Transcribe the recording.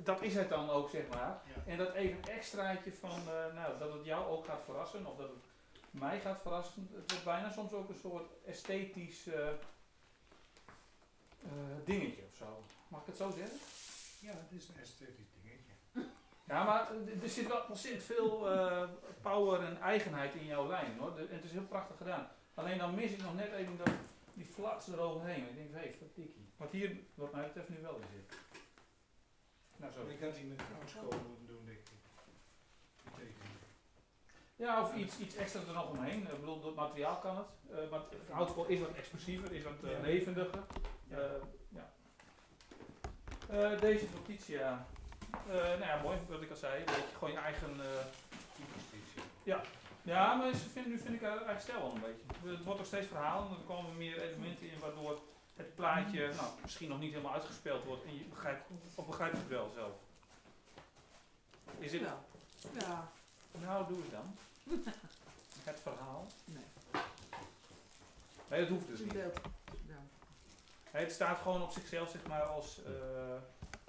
dat is het dan ook, zeg maar. Ja. En dat even een extraatje van, dat het jou ook gaat verrassen, of dat het mij gaat verrassen. Het wordt bijna soms ook een soort esthetisch dingetje of zo. Mag ik het zo zeggen? Ja, het is een esthetisch dingetje. Ja, maar er zit wel ontzettend veel power en eigenheid in jouw lijn, hoor. En het is heel prachtig gedaan. Alleen dan mis ik nog net even die flats eroverheen. Ik denk, hé, verdikkie. Wat hier, wat mij betreft, nu wel in zit. Nou, zo. Ik had die met houtskool moeten doen, denk ik. Die tekening. Ja, of iets extra er nog omheen. Ik bedoel, door het materiaal kan het. Maar het houtskool is wat expressiever, is wat levendiger. Ja. Deze van Titia. Nou ja, mooi, wat ik al zei. Een beetje gewoon je eigen... Ja, maar nu vind ik haar eigen stijl wel een beetje. Het wordt ook steeds verhaal en er komen meer elementen in waardoor het plaatje misschien nog niet helemaal uitgespeeld wordt. En je begrijpt het wel zelf. Is het... Ja. Nou, doe het dan. Het verhaal. Nee. Nee, dat hoeft dus Een niet. beeld. Ja. Het staat gewoon op zichzelf, zeg maar, als